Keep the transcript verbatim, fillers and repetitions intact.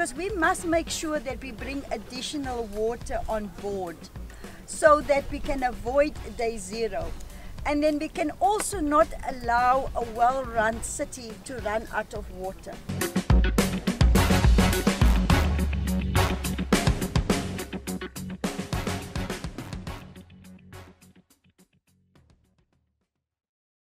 because we must make sure that we bring additional water on board so that we can avoid day zero. And then we can also not allow a well-run city to run out of water.